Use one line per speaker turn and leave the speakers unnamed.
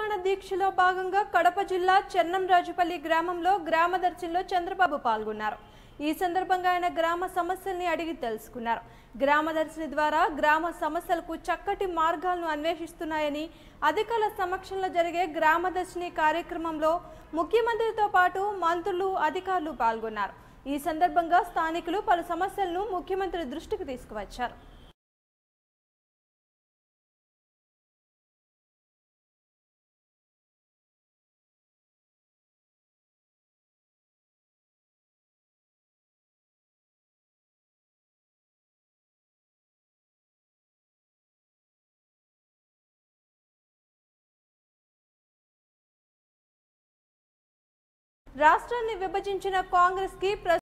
తెలంగాణ దీక్షలో భాగంగా కడప జిల్లా చెన్నంరాజుపల్లి గ్రామంలో గ్రామదర్శిలో చంద్రబాబు పాల్గొన్నారు. ఈ సందర్భంగా ఆయన గ్రామ సమస్యల్ని అడిగి తెలుసుకున్నారు. గ్రామదర్శి ద్వారా గ్రామ సమస్యలకు చక్కటి మార్గాలను అన్వేషిస్తున్నాయని, అధికారుల సమక్షంలో జరిగే గ్రామదర్శిని కార్యక్రమంలో ముఖ్యమంత్రితో పాటు మంత్రులు, అధికారులు పాల్గొన్నారు. ఈ సందర్భంగా స్థానికులు పలు సమస్యలను ముఖ్యమంత్రి దృష్టికి తీసుకువచ్చారు. రాష్ట్రాన్ని విభజించిన కాంగ్రెస్ కి